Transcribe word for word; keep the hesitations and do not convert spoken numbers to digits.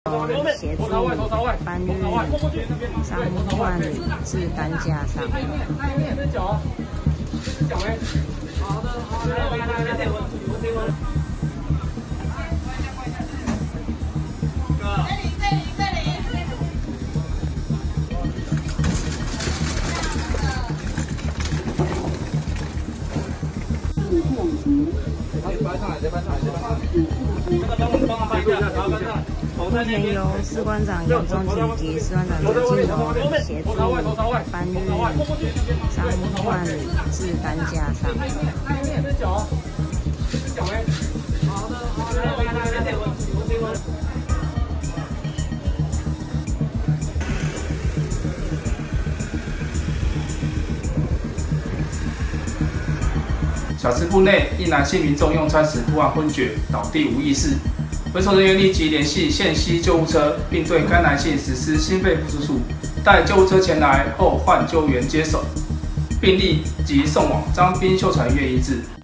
协助搬运伤患女至担架上。好的，好的，来来来，这我我这个。这里这里这里。再搬上来，再搬上来，再搬上来。帮我帮忙搬一下，然后搬上来。目前由士官长杨忠锦及士官长陈金龙协助搬运伤患女至担架上。好的，好的，来来来，我我这个。 小吃部内，一男性民众用餐时突然昏厥，倒地无意识。回收人员立即联系县西救护车，并对该男性实施心肺复苏术。待救护车前来后，换救援接手，并立即送往彰滨秀传医院医治。